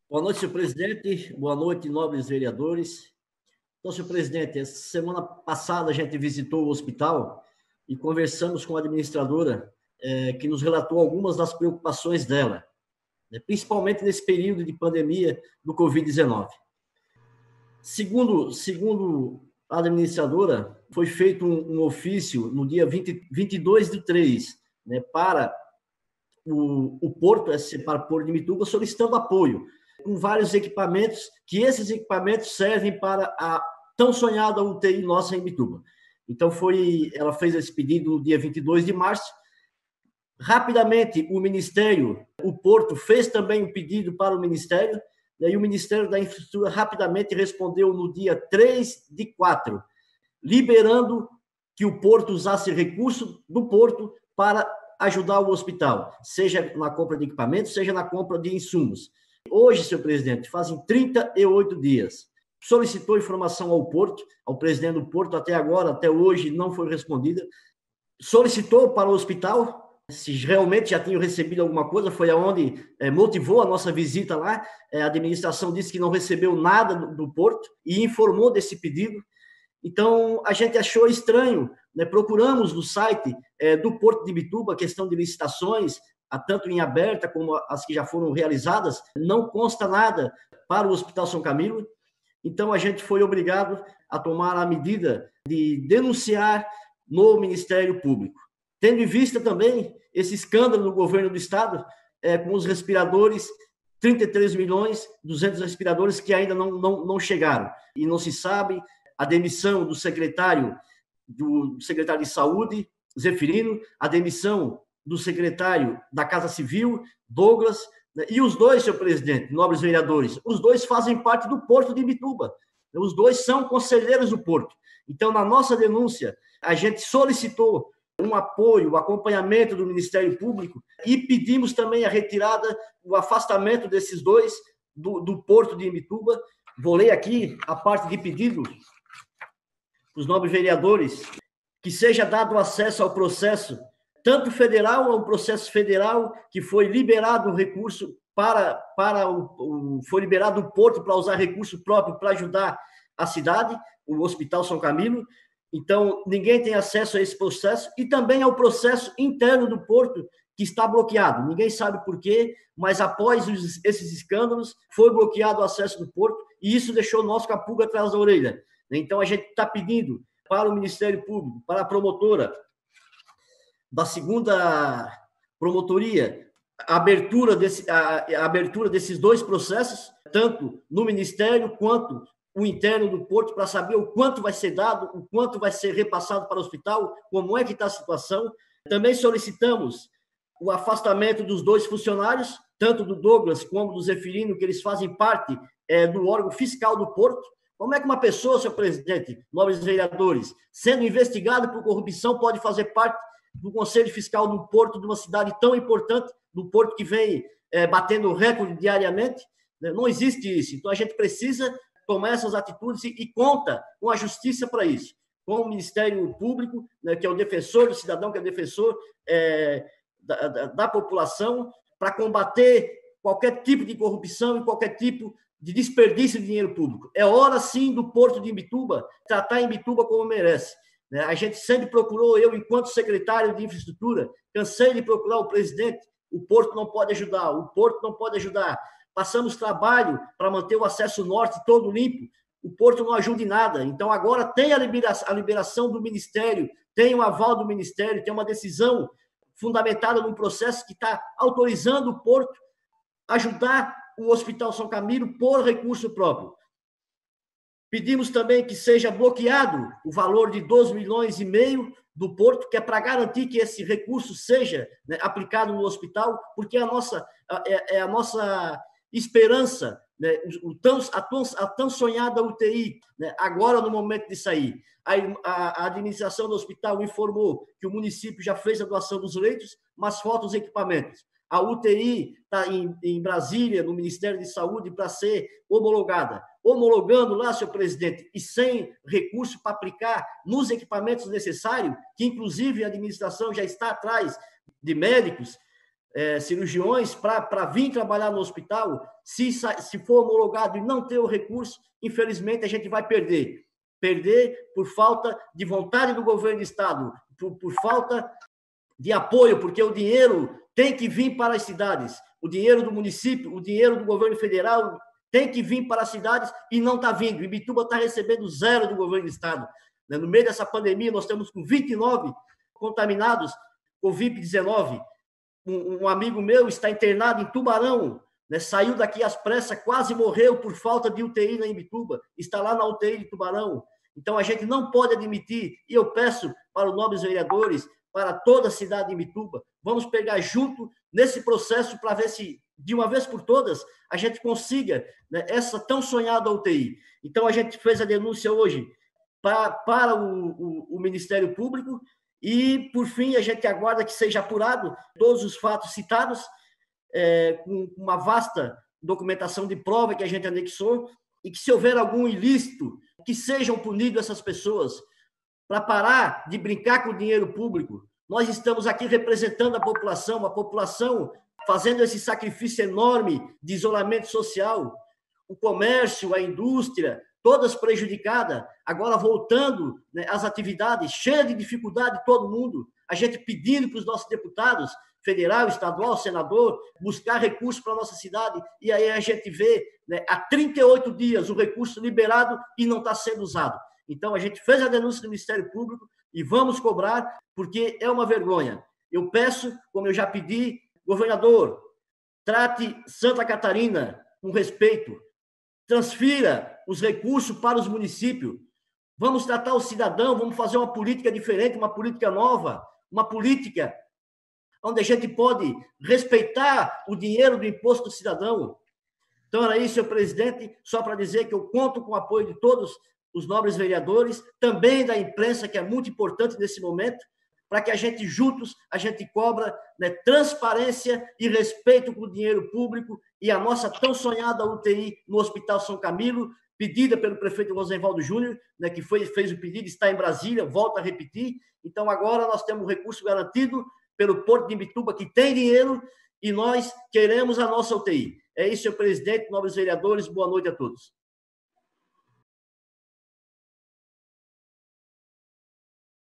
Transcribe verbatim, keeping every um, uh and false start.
Boa noite, senhor presidente. Boa noite, nobres vereadores. Então, senhor presidente, essa semana passada a gente visitou o hospital e conversamos com a administradora, é, que nos relatou algumas das preocupações dela, né, principalmente nesse período de pandemia do covid dezenove. Segundo, segundo a administradora, foi feito um, um ofício no dia vinte, vinte e dois de três, né, para o, o Porto, para o Porto de Imbituba, solicitando apoio com vários equipamentos, que esses equipamentos servem para a tão sonhada U T I nossa em Imbituba. Então, foi, ela fez esse pedido no dia vinte e dois de março. Rapidamente, o Ministério, o Porto, fez também um pedido para o Ministério, e o Ministério da Infraestrutura rapidamente respondeu no dia três de quatro, liberando que o Porto usasse recurso do Porto para ajudar o hospital, seja na compra de equipamentos, seja na compra de insumos. Hoje, senhor presidente, fazem trinta e oito dias. Solicitou informação ao Porto, ao presidente do Porto, até agora, até hoje, não foi respondida. Solicitou para o hospital, se realmente já tinham recebido alguma coisa, foi aonde é, motivou a nossa visita lá. É, a administração disse que não recebeu nada do, do Porto e informou desse pedido. Então, a gente achou estranho, né? Procuramos no site é, do Porto de Imbituba a questão de licitações, tanto em aberta como as que já foram realizadas, não consta nada para o Hospital São Camilo. Então, a gente foi obrigado a tomar a medida de denunciar no Ministério Público. Tendo em vista também esse escândalo no governo do Estado, é, com os respiradores, trinta e três milhões, duzentos respiradores que ainda não, não, não chegaram. E não se sabe a demissão do secretário, do secretário de Saúde, Zeferino, a demissão do secretário da Casa Civil, Douglas, né? E os dois, senhor presidente, nobres vereadores, os dois fazem parte do Porto de Imbituba. Os dois são conselheiros do Porto. Então, na nossa denúncia, a gente solicitou um apoio, o um acompanhamento do Ministério Público e pedimos também a retirada, o afastamento desses dois do, do Porto de Imbituba. Vou ler aqui a parte de pedido dos nobres vereadores, que seja dado acesso ao processo tanto federal, ao processo federal, que foi liberado o recurso para, para o, o foi liberado o Porto para usar recurso próprio para ajudar a cidade, o Hospital São Camilo. Então, ninguém tem acesso a esse processo, e também ao processo interno do Porto, que está bloqueado. Ninguém sabe por quê, mas após os, esses escândalos, foi bloqueado o acesso do Porto, e isso deixou nós com a pulga atrás da orelha. Então, a gente está pedindo para o Ministério Público, para a promotora da segunda promotoria, a abertura, desse, a, a abertura desses dois processos, tanto no Ministério quanto o interno do Porto, para saber o quanto vai ser dado, o quanto vai ser repassado para o hospital, como é que está a situação. Também solicitamos o afastamento dos dois funcionários, tanto do Douglas como do Zeferino, que eles fazem parte é, do órgão fiscal do Porto. Como é que uma pessoa, senhor presidente, nobres vereadores, sendo investigado por corrupção, pode fazer parte do Conselho Fiscal do Porto, de uma cidade tão importante, do Porto que vem é, batendo recorde diariamente? Né? Não existe isso. Então, a gente precisa tomar essas atitudes e, e conta com a justiça para isso, com o Ministério Público, né, que é o defensor do cidadão, que é o defensor é, da, da, da população, para combater qualquer tipo de corrupção e qualquer tipo de desperdício de dinheiro público. É hora, sim, do Porto de Imbituba tratar Imbituba como merece. A gente sempre procurou, eu, enquanto secretário de infraestrutura, cansei de procurar o presidente. O Porto não pode ajudar, o Porto não pode ajudar. Passamos trabalho para manter o acesso norte todo limpo, o Porto não ajuda em nada. Então, agora tem a liberação, a liberação do Ministério, tem o aval do Ministério, tem uma decisão fundamentada num processo que está autorizando o Porto a ajudar o Hospital São Camilo por recurso próprio. Pedimos também que seja bloqueado o valor de dois milhões e meio do Porto, que é para garantir que esse recurso seja, né, aplicado no hospital, porque é a nossa, é, é a nossa esperança, né, o tão, a, tão, a tão sonhada U T I, né, agora no momento de sair. A, a, a administração do hospital informou que o município já fez a doação dos leitos, mas faltam os equipamentos. A U T I está em, em Brasília, no Ministério de Saúde, para ser homologada. Homologando lá, senhor presidente, e sem recurso para aplicar nos equipamentos necessários, que inclusive a administração já está atrás de médicos, é, cirurgiões para vir trabalhar no hospital. Se, se for homologado e não ter o recurso, infelizmente a gente vai perder. Perder por falta de vontade do governo do Estado, por, por falta de apoio, porque o dinheiro tem que vir para as cidades. O dinheiro do município, o dinheiro do governo federal tem que vir para as cidades e não está vindo. Imbituba está recebendo zero do governo do Estado. No meio dessa pandemia, nós estamos com vinte e nove contaminados com Covid dezenove. Um, um amigo meu está internado em Tubarão, né? Saiu daqui às pressas, quase morreu por falta de U T I na Imbituba, está lá na U T I de Tubarão. Então, a gente não pode admitir, e eu peço para os nobres vereadores, para toda a cidade de Imbituba, vamos pegar junto nesse processo para ver se, de uma vez por todas, a gente consiga, né, essa tão sonhada U T I. Então, a gente fez a denúncia hoje para, para o, o, o Ministério Público e, por fim, a gente aguarda que seja apurado todos os fatos citados, é, com uma vasta documentação de prova que a gente anexou, e que, se houver algum ilícito, que sejam punidos essas pessoas, para parar de brincar com o dinheiro público. Nós estamos aqui representando a população, a população fazendo esse sacrifício enorme de isolamento social, o comércio, a indústria, todas prejudicadas, agora voltando, né, às atividades, cheia de dificuldade todo mundo, a gente pedindo para os nossos deputados, federal, estadual, senador, buscar recursos para a nossa cidade, e aí a gente vê, né, há trinta e oito dias o recurso liberado e não está sendo usado. Então, a gente fez a denúncia do Ministério Público e vamos cobrar, porque é uma vergonha. Eu peço, como eu já pedi, governador, trate Santa Catarina com respeito, transfira os recursos para os municípios, vamos tratar o cidadão, vamos fazer uma política diferente, uma política nova, uma política onde a gente pode respeitar o dinheiro do imposto do cidadão. Então, era isso, senhor presidente, só para dizer que eu conto com o apoio de todos os nobres vereadores, também da imprensa, que é muito importante nesse momento, para que a gente, juntos, a gente cobra, né, transparência e respeito com o dinheiro público e a nossa tão sonhada U T I no Hospital São Camilo, pedida pelo prefeito Rosenvaldo Júnior, né, que foi, fez o pedido, está em Brasília, volta a repetir. Então, agora nós temos o recurso garantido pelo Porto de Imbituba, que tem dinheiro, e nós queremos a nossa U T I. É isso, senhor presidente, nobres vereadores, boa noite a todos.